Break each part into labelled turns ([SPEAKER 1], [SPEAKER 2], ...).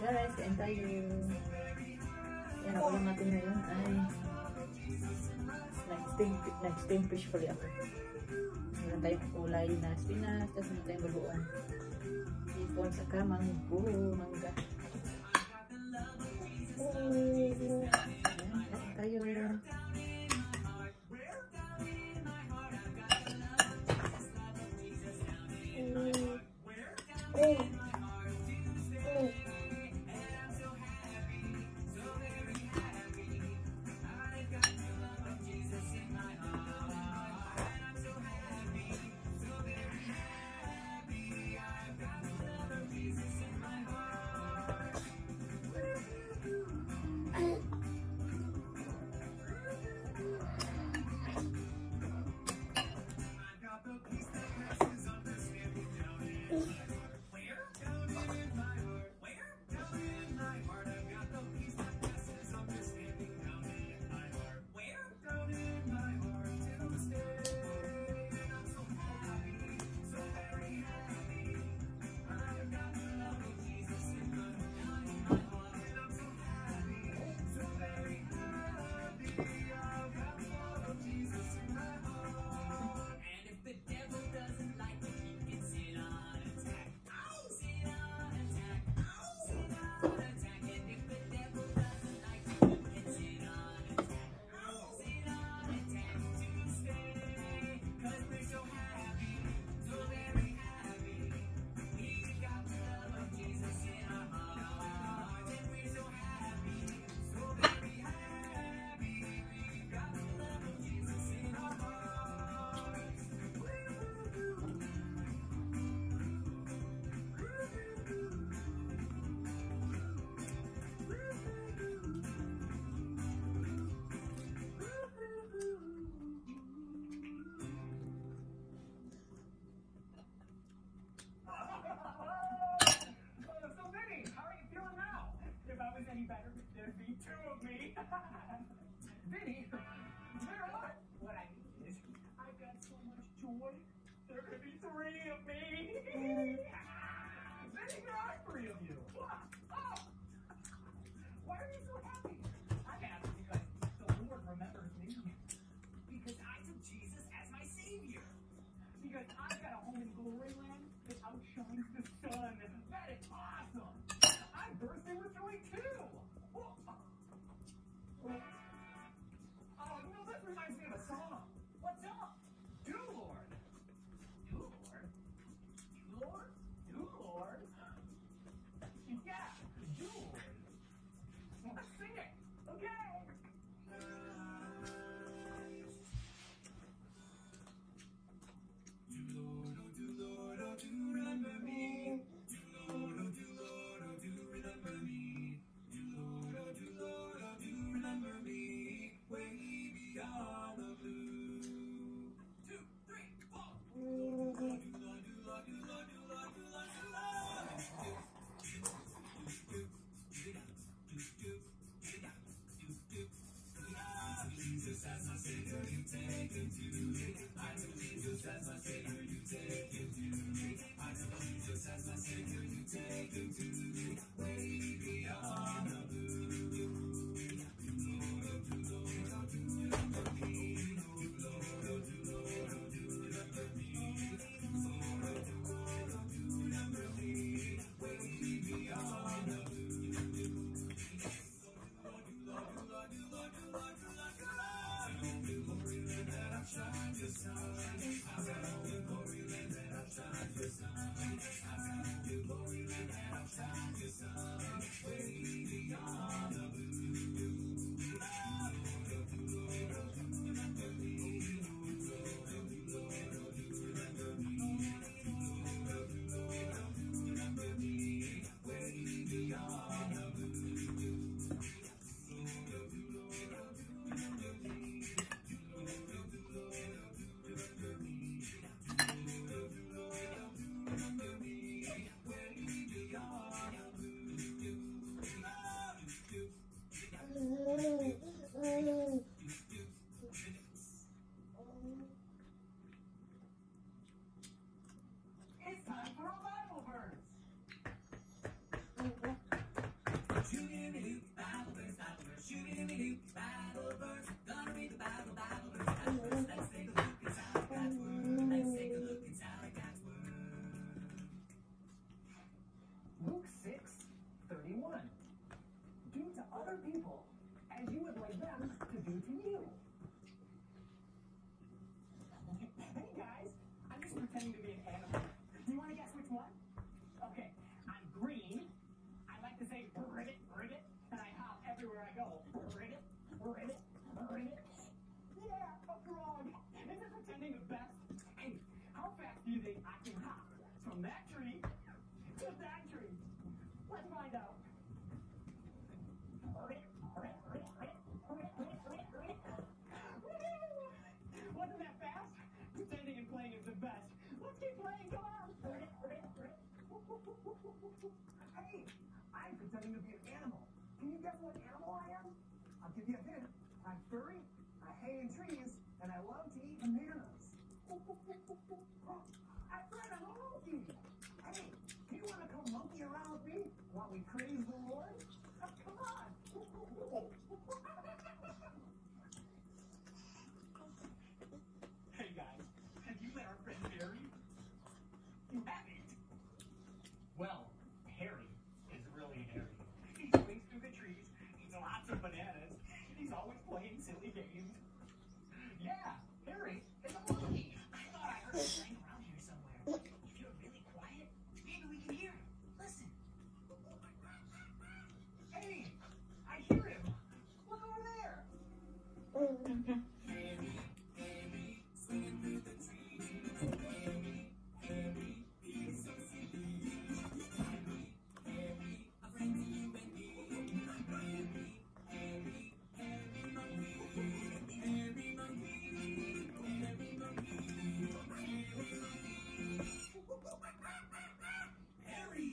[SPEAKER 1] Guys, kain tayo. Yan, ang ulam natin ngayon ay nag-steam fish pala ako. Meron tayong kulay na spinach, tapos meron tayong bagoong. Ipon sa mangga. Ayan, kain tayo.
[SPEAKER 2] Better, there'd be two of me. Vinny, what I mean is, I've got so much joy, there could be three of me. Vinny, there are three of you. Oh. Why are you so happy? I'm happy because the Lord remembers me. Because I took Jesus as my Savior. Because I've got a home in glory land that outshines the sun. That is awesome. I'm bursting with joy too. other people as you would like them to do to you. Hey guys, I'm just pretending to be an animal. Do you want to guess which one? Okay, I'm green. I like to say ribbit, ribbit, and I hop everywhere I go. Ribbit, ribbit, ribbit. Yeah, a frog. Isn't pretending the best? Hey, how fast do you think I can hop from that tree to that tree? Let's find out. Wasn't that fast? Pretending and playing is the best. Let's keep playing, come on. Hey, I'm pretending to be an animal. Can you guess what animal I am? I'll give you a hint. I'm furry, I hang in trees, and I love to eat bananas. I said I'm a monkey. Hey, do you want to come monkey around with me while we praise the Lord? Come on. Hey guys, have you met our friend Harry? You haven't? Well, Harry is really hairy. He swings through the trees, eats lots of bananas, and he's always playing silly games. Yeah, Harry is a monkey. I thought I heard him playing around here somewhere. If you're really quiet, maybe we can hear him. Listen. Hey, I hear him. Look over there. Harry, Harry, swinging through the trees. Harry, Harry, he's so silly. Harry, Harry, a friend to you and me. Harry, Harry, Harry monkey. Harry monkey. Harry monkey. Harry.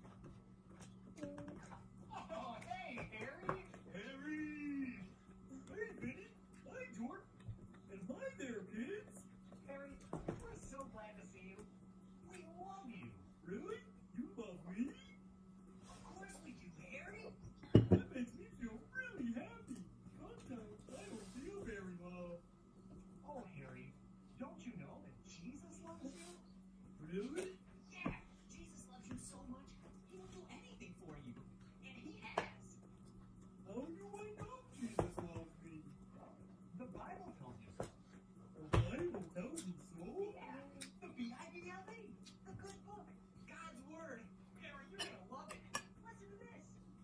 [SPEAKER 2] Oh, hey, Harry. Harry. Hey, Vinny. Hi, George. And hi there, kids. Harry, we're so glad to see you. We love you. Really? You love me? Of course we do, Harry. That makes me feel really happy. Sometimes I don't feel very loved. Oh, Harry, don't you know that Jesus loves you? Really? Yeah, Jesus loves you so much, he will do anything for you. And he has. How do I know Jesus loves me? The Bible tells you so. The Bible tells you so? Yeah, the B-I-B-L-E, the good book, God's Word. Harry, you're gonna love it. Listen to this.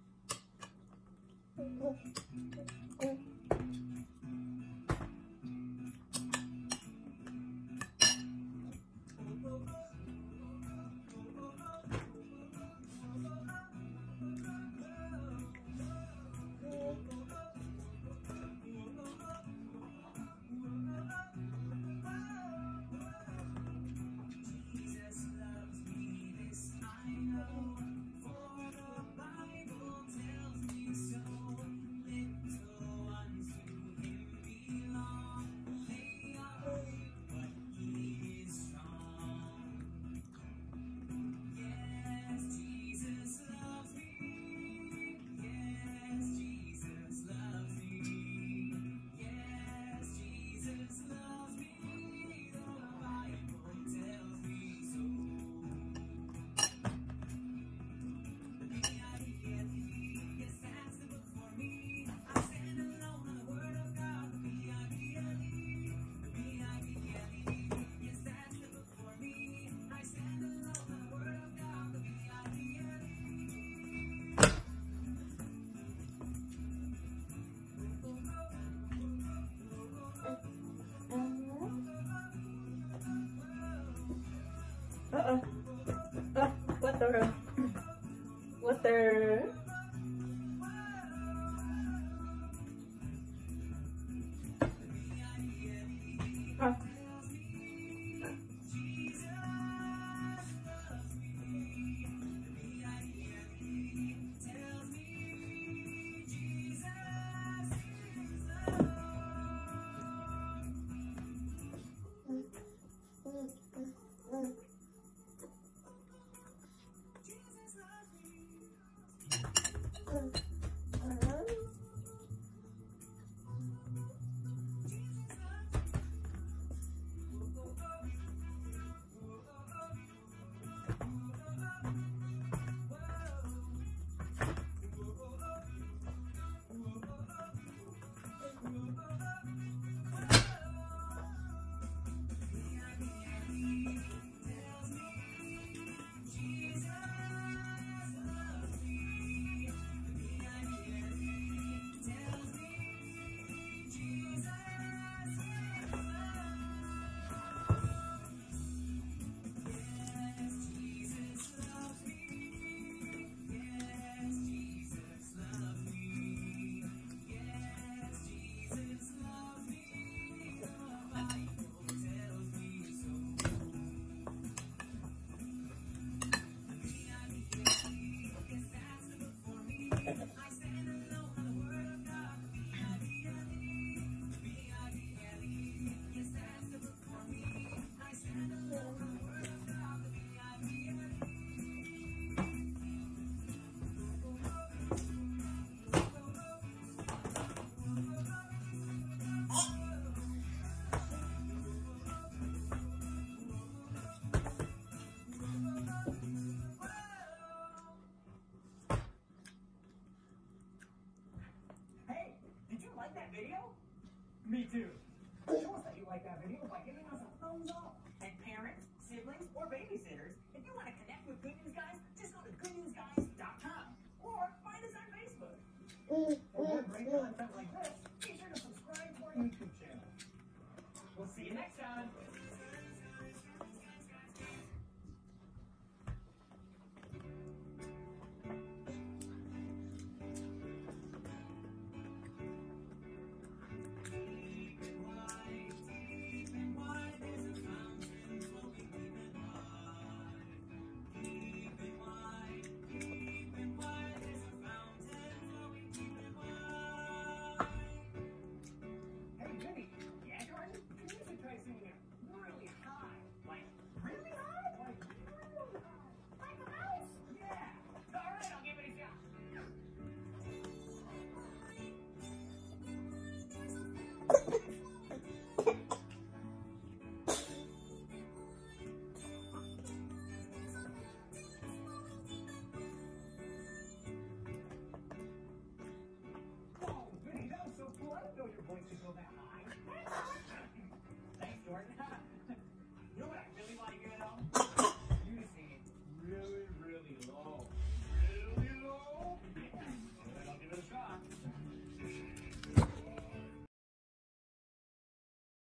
[SPEAKER 2] Jesus loves me, this I know, for the Bible tells me so. Little ones to him belong, they are weak, but he is strong. Yes, Jesus loves me. Yes, Jesus loves me. Yes, Jesus loves me. The Bible tells me so. B-I-B-L-E, yes, that's the book for me. I stand alone on the Word of God. The B-I-B-L-E, yes, that's the book for me. I stand alone on the Word of God. The B-I-B-L-E.
[SPEAKER 1] Water. Water. Ah.
[SPEAKER 2] Me too. Show us that you like that video by giving us a thumbs up. And parents, siblings, or babysitters, if you want to connect with Good News Guys, just go to goodnewsguys.com or find us on Facebook.